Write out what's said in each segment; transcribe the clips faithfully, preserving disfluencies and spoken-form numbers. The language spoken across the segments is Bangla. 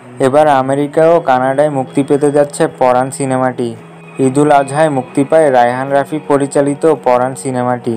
এবার আমেরিকা ও কানাডায় মুক্তি পেতে যাচ্ছে পরাণ সিনেমাটি। ঈদুল আজহায় মুক্তি পায় রায়হান রাফি পরিচালিত পরাণ সিনেমাটি।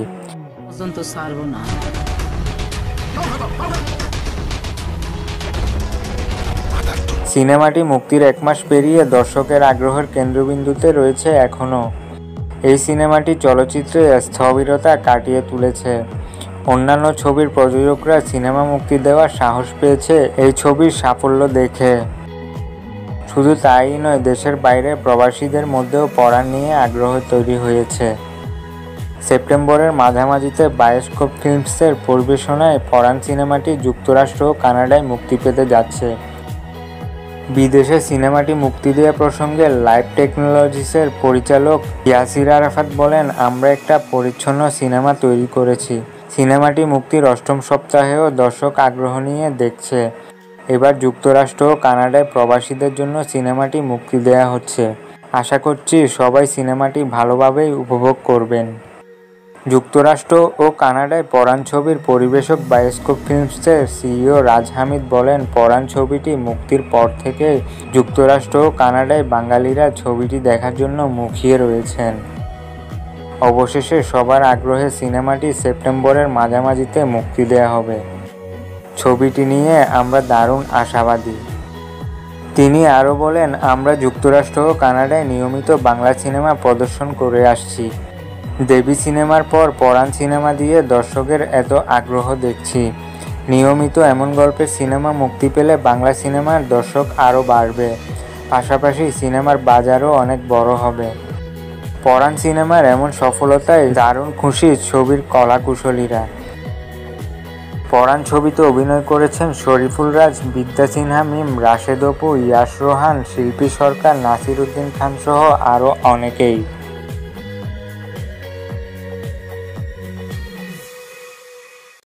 সিনেমাটি মুক্তির এক মাস পেরিয়ে দর্শকের আগ্রহের কেন্দ্রবিন্দুতে রয়েছে এখনও। এই সিনেমাটি চলচ্চিত্রে স্থবিরতা কাটিয়ে তুলেছে। অন্যান্য ছবির প্রযোজকরা সিনেমা মুক্তি দেওয়ার সাহস পেয়েছে এই ছবির সাফল্য দেখে। শুধু তাই নয়, দেশের বাইরে প্রবাসীদের মধ্যেও পরাণ নিয়ে আগ্রহ তৈরি হয়েছে। সেপ্টেম্বরের মাঝামাঝিতে বায়োস্কোপ ফিল্মসের পরিবেশনায় পরাণ সিনেমাটি যুক্তরাষ্ট্র ও কানাডায় মুক্তি পেতে যাচ্ছে। বিদেশে সিনেমাটি মুক্তি দেওয়া প্রসঙ্গে লাইভ টেকনোলজিসের পরিচালক ইয়াসির আরাফাত বলেন, আমরা একটা পরিচ্ছন্ন সিনেমা তৈরি করেছি। সিনেমাটি মুক্তির অষ্টম সপ্তাহেও দর্শক আগ্রহ নিয়ে দেখছে। এবার যুক্তরাষ্ট্র ও কানাডায় প্রবাসীদের জন্য সিনেমাটি মুক্তি দেওয়া হচ্ছে। আশা করছি সবাই সিনেমাটি ভালোভাবেই উপভোগ করবেন। যুক্তরাষ্ট্র ও কানাডায় পরাণ ছবির পরিবেশক বায়োস্কোপ ফিল্মসের সিইও রাজ হামিদ বলেন, পরাণ ছবিটি মুক্তির পর থেকে যুক্তরাষ্ট্র ও কানাডায় বাঙালিরা ছবিটি দেখার জন্য মুখিয়ে রয়েছেন। অবশেষে সবার আগ্রহে সিনেমাটি সেপ্টেম্বরের মাঝামাঝিতে মুক্তি দেওয়া হবে। ছবিটি নিয়ে আমরা দারুণ আশাবাদী। তিনি আরও বলেন, আমরা যুক্তরাষ্ট্র ও কানাডায় নিয়মিত বাংলা সিনেমা প্রদর্শন করে আসছি। দেবী সিনেমার পর পরাণ সিনেমা দিয়ে দর্শকের এত আগ্রহ দেখছি। নিয়মিত এমন গল্পের সিনেমা মুক্তি পেলে বাংলা সিনেমার দর্শক আরও বাড়বে। পাশাপাশি সিনেমার বাজারও অনেক বড় হবে। পরাণ সিনেমার এমন সফলতায় দারুণ খুশি ছবির কলাকুশলীরা। পরাণ ছবিতে অভিনয় করেছেন শরীফুল রাজ, বিদ্যা সিনহা মিম, রাশেদ অপু, ইয়াশ রোহান, শিল্পী সরকার, নাসির উদ্দিন খান সহ আরও অনেকেই।